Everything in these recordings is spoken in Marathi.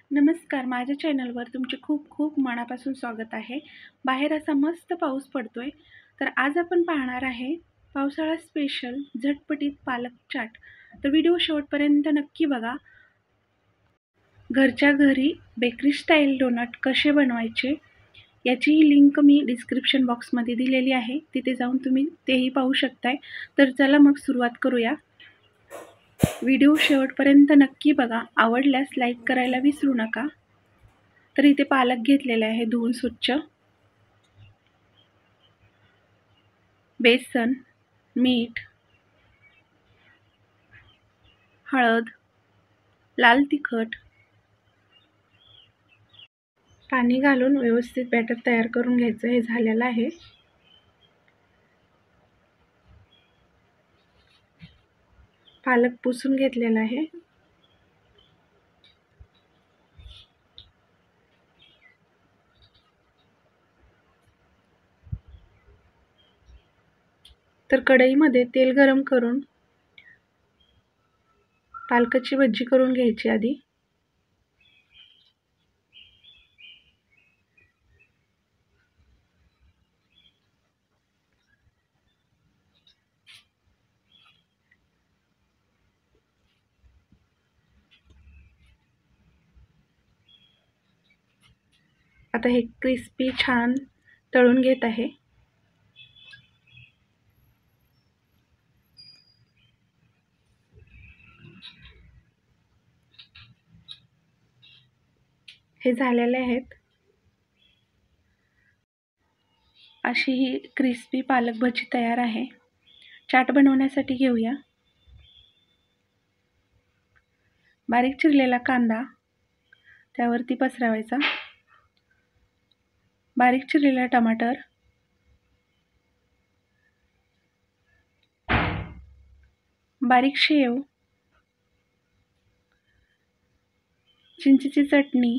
नमस्कार, माझ्या चॅनलवर तुमचे खूप खूप मनापासून स्वागत आहे. बाहेर असा मस्त पाऊस पडतोय. तर आज आपण पाहणार आहे पावसाळा स्पेशल झटपटीत पालक चाट. तर व्हिडिओ शेवटपर्यंत नक्की बघा. घरच्या घरी बेकरी स्टाईल डोनट कसे बनवायचे याचीही लिंक मी डिस्क्रिप्शन बॉक्समध्ये दिलेली आहे. तिथे जाऊन तुम्ही तेही पाहू शकताय. तर चला मग सुरुवात करूया. व्हिडिओ शेवटपर्यंत नक्की बघा. आवडल्यास लाईक करायला विसरू नका. तर इथे पालक घेतलेला आहे धुवून स्वच्छ. बेसन, मीठ, हळद, लाल तिखट, पाणी घालून व्यवस्थित बॅटर तयार करून घ्यायचं. हे झालेलं आहे. पालक पुसून घेतलेला आहे. तर कढईमध्ये तेल गरम करून पालकाची भजी करून घ्यायची आधी. आता हे क्रिस्पी छान तळून घेत आहे. हे झालेले आहेत. अशी ही क्रिस्पी पालक भजी तयार आहे. चाट बनवण्यासाठी घेऊया. बारीक चिरलेला कांदा त्यावरती पसरवायचा. बारीक चिरलेला टमाटर, बारीक शेव, चिंचेची चटणी,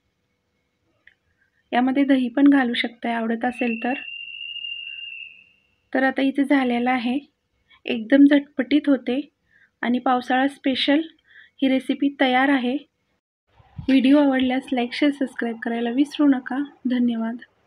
यामध्ये दही पण घालू शकताय आवडत असेल तर. तर आता इथे झालेलं आहे. एकदम झटपटीत होते आणि पावसाळा स्पेशल ही रेसिपी तयार आहे. व्हिडिओ आवडल्यास लाईक, शेअर, सबस्क्राईब करायला विसरू नका. धन्यवाद.